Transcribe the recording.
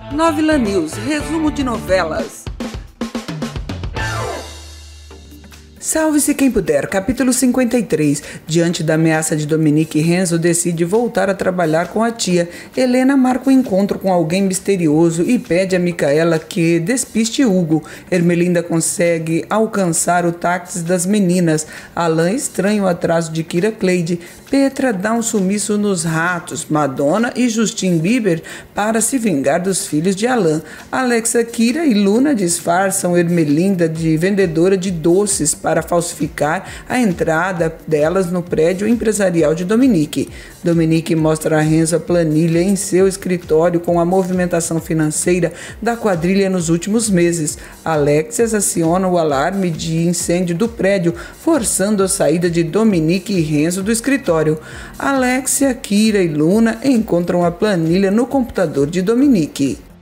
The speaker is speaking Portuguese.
Novela News, resumo de novelas. Salve-se quem puder, capítulo 53. Diante da ameaça de Dominique, Renzo decide voltar a trabalhar com a tia. Helena marca um encontro com alguém misterioso e pede a Micaela que despiste Hugo. Ermelinda consegue alcançar o táxi das meninas. Alain estranha o atraso de Kira Cleide. Petra dá um sumiço nos ratos. Madonna e Justin Bieber para se vingar dos filhos de Alain. Alexa, Kira e Luna disfarçam Ermelinda de vendedora de doces para falsificar a entrada delas no prédio empresarial de Dominique. Dominique mostra a Renzo a planilha em seu escritório com a movimentação financeira da quadrilha nos últimos meses. Alexias aciona o alarme de incêndio do prédio, forçando a saída de Dominique e Renzo do escritório. Alexia, Kira e Luna encontram a planilha no computador de Dominique.